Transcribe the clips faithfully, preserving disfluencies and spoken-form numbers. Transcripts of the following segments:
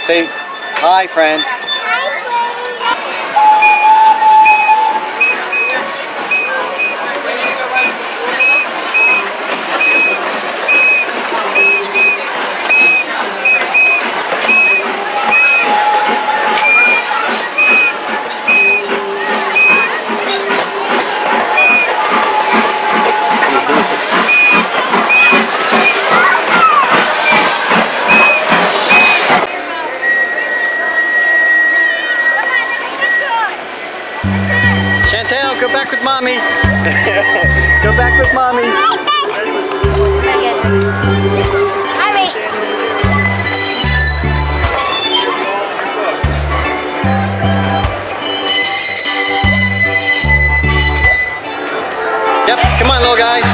Say hi, friends. Chantel, go back with mommy. Go back with mommy. Hurry. Yep, come on, little guy.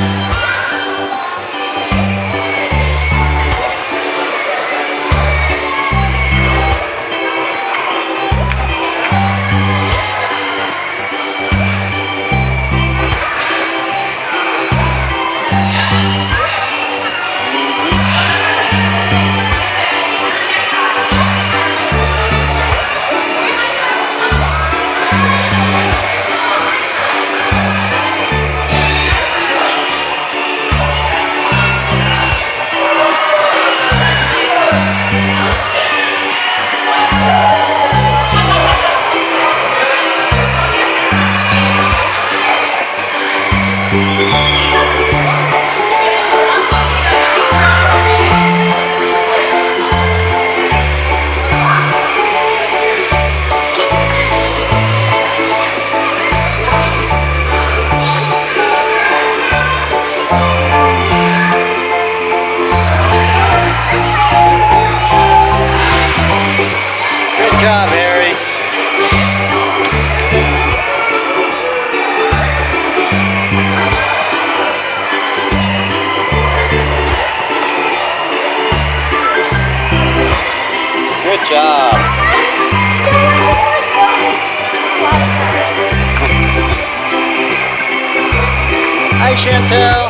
Good job, Harry. Good job. Hi, Chantel.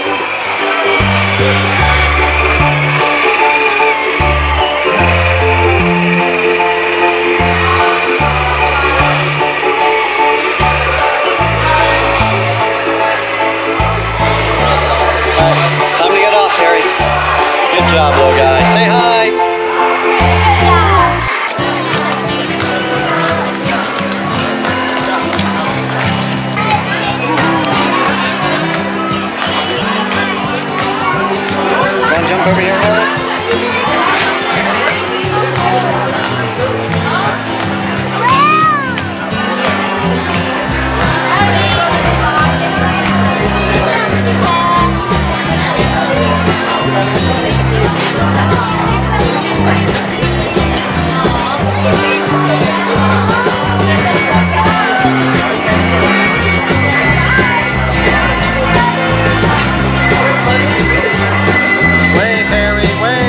Time to get off, Harry. Good job, little guy. Say hi. Want to jump over here, Harry? Wave, Harry, wave.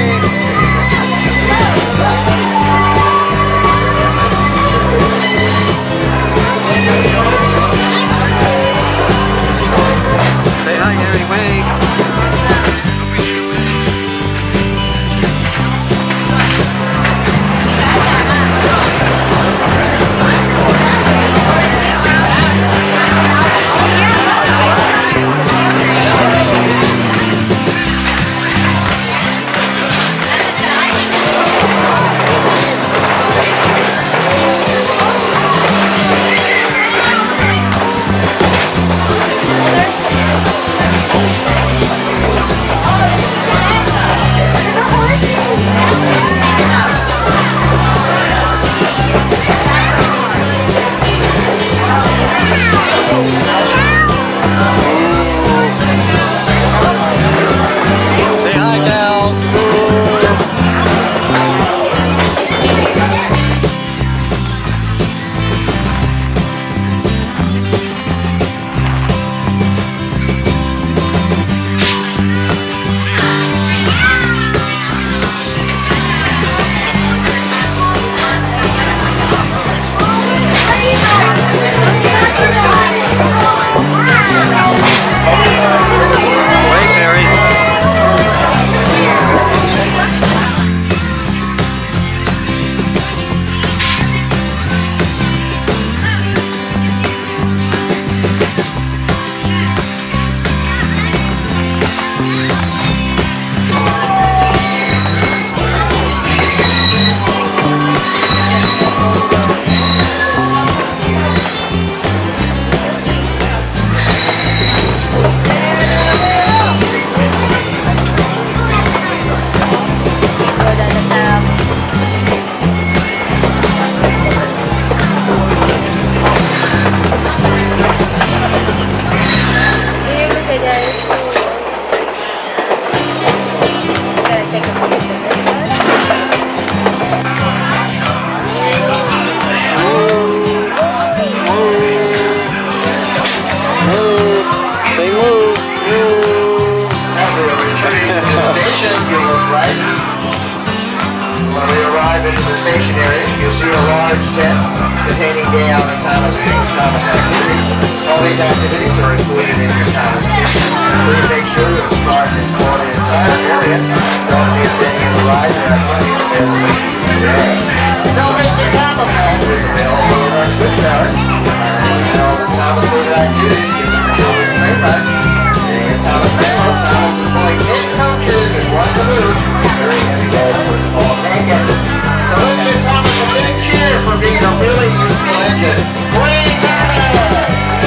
into the station area, you'll see a large tent containing day out and Thomas and Thomas activities. All these activities are included in your Thomas kit. Please make sure that the park is for the entire area. Don't miss any of the rides or activities available. Don't miss the Thomas Hall, which is available in our switch hours. And all the Thomas related activities give you children's play rides. And Thomas Ramos, Thomas is pulling ten coaches and one caboose. Very heavy load for a small ticket. So let's give Thomas a big cheer for being a really useful engine. Great Thomas!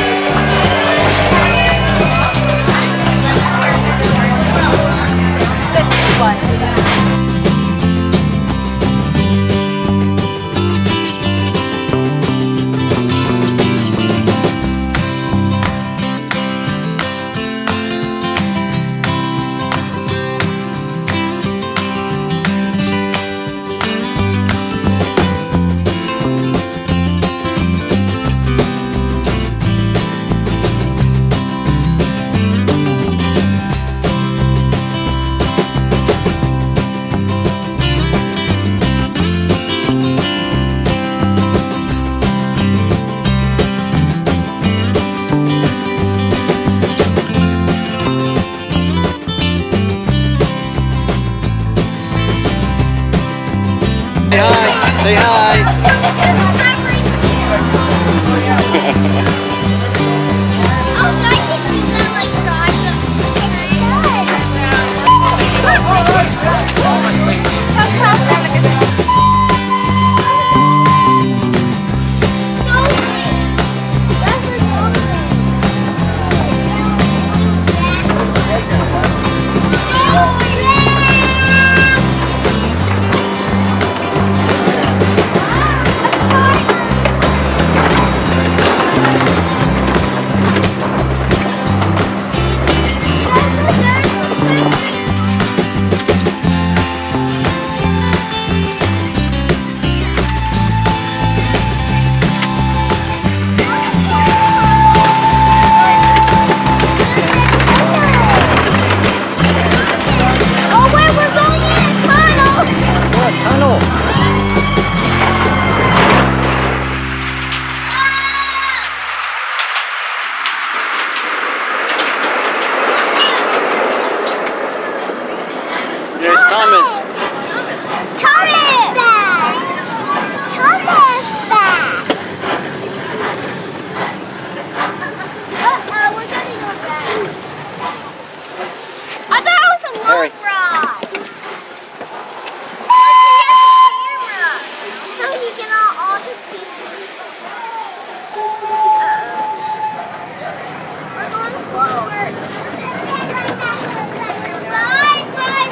Say hi. There's Thomas. Thomas back. Thomas back. Uh-oh, we're gonna go back. I thought it was a long Harry. ride. Oh, he has a camera, so he can all, all the people. We're going forward. Bye, bye.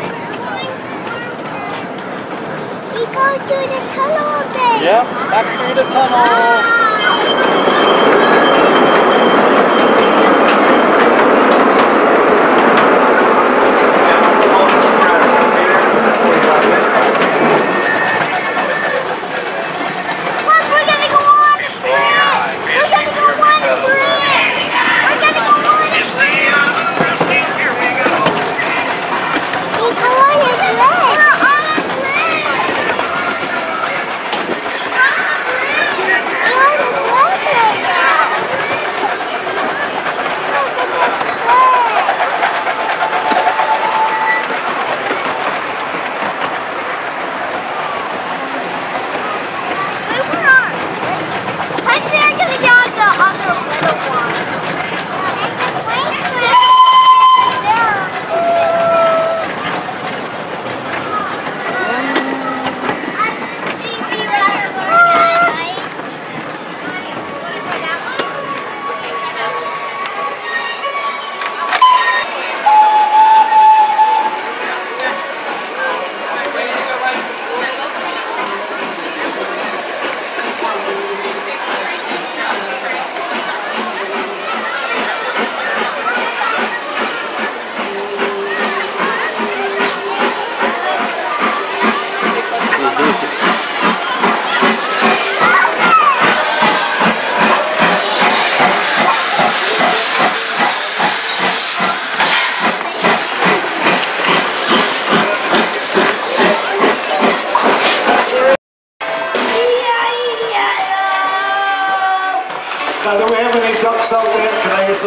We go through the tunnel again. Yep, back through the tunnel. We're on a bridge.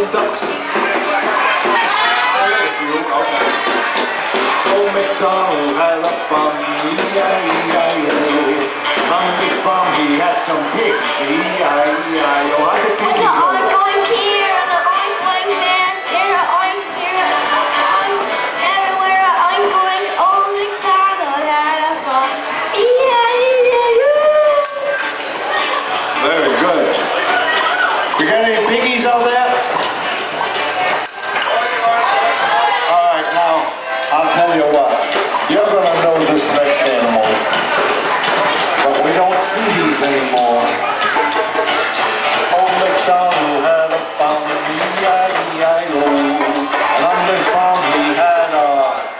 some ducks. Old MacDonald had a farm, E I E I O. On his farm he had some pigs, E I E I O. How's a piggy go? Oink oink here and a oink oink there. There a oink here and a oink everywhere. A oink oink. Old MacDonald had a farm. E I E I O. Very good. We got any piggies out there? All right, now I'll tell you what. You're gonna know this next animal, but we don't see these anymore. Old MacDonald had a farm, E I E I O, and on this farm he had a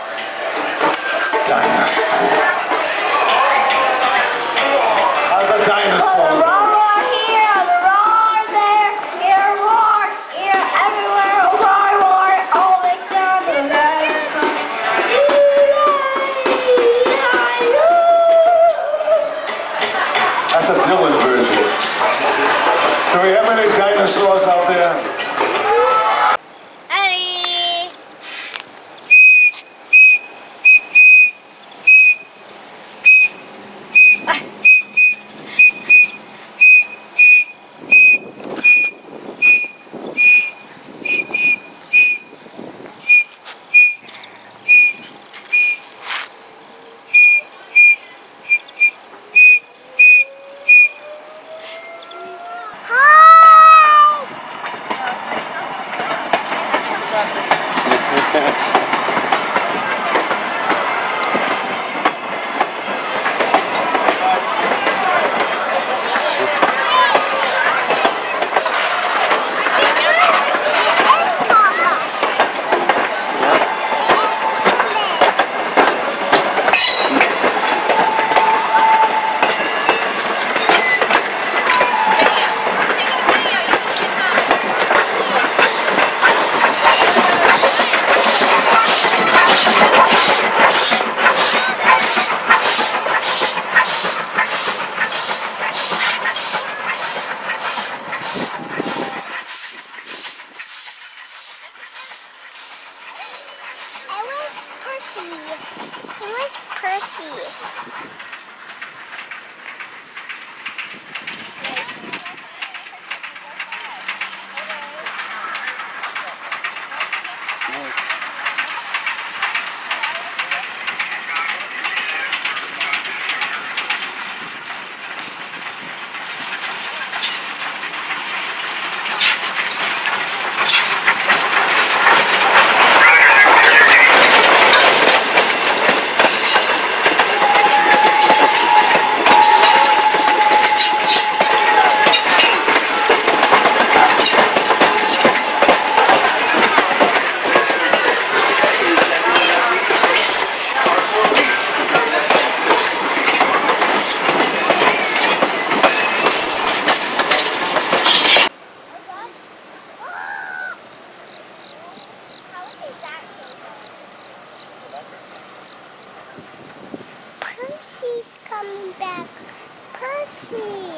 dinosaur. How's a dinosaur? The roar roar here, the roar there. Here roar, here everywhere. Roar roar. Old MacDonald had a farm. E I E I O. That's a Dylan version. Do we have any dinosaurs out there? Eddie. It was Percy. Percy's coming back. Percy.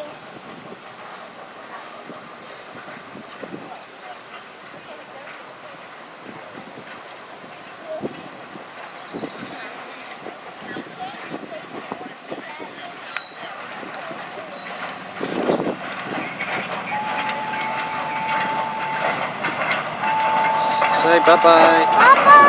Say bye-bye. Bye-bye.